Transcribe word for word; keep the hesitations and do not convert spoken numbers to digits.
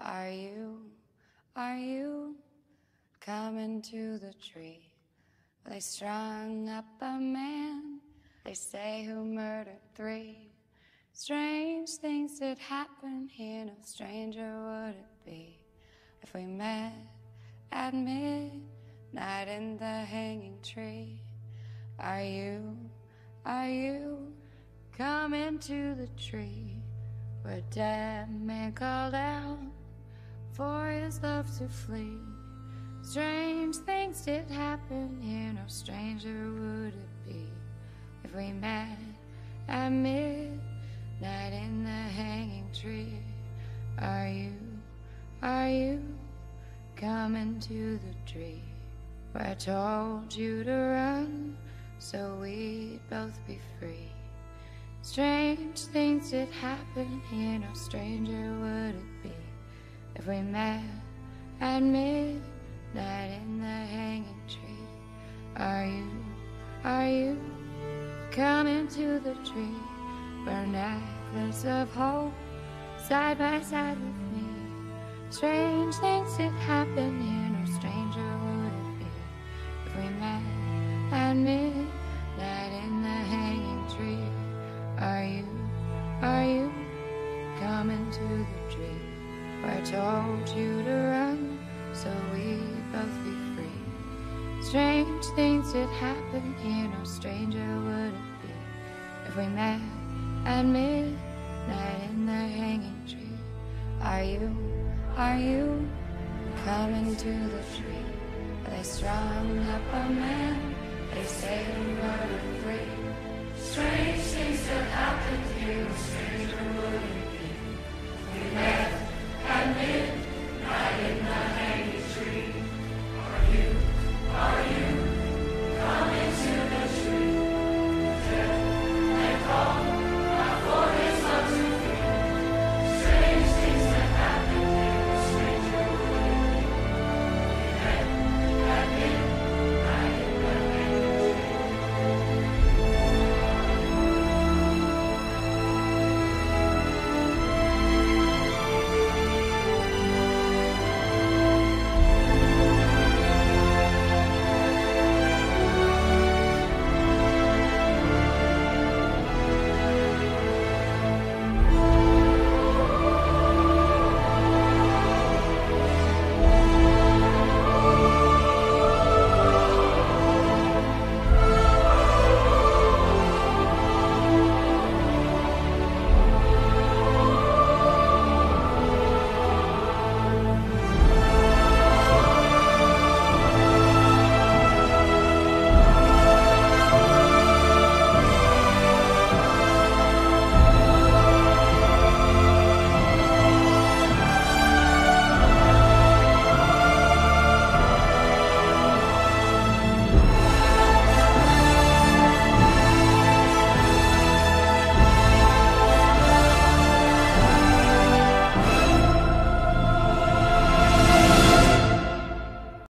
Are you, are you coming to the tree? They strung up a man, they say, who murdered three. Strange things did happen here, no stranger would it be if we met at midnight in the hanging tree. Are you, are you coming to the tree where a dead man called out for his love to flee? Strange things did happen here, no stranger would it be if we met at midnight in the hanging tree. Are you, are you coming to the tree where I told you to run so we'd both be free? Strange things did happen here, no stranger would it be if we met at midnight in the hanging tree. Are you, are you coming to the tree where a necklace of hope side by side with me? Strange things did happen here, no stranger would it be if we met at midnight in the hanging tree. Are you, are you coming to the tree where I told you to run so we'd both be free? Strange things did happen here, no stranger would it be if we met at midnight in the hanging tree. Are you, are you coming to the tree where they strung up a man, they say he murdered three? Strange things that happened here, no stranger would it be if we met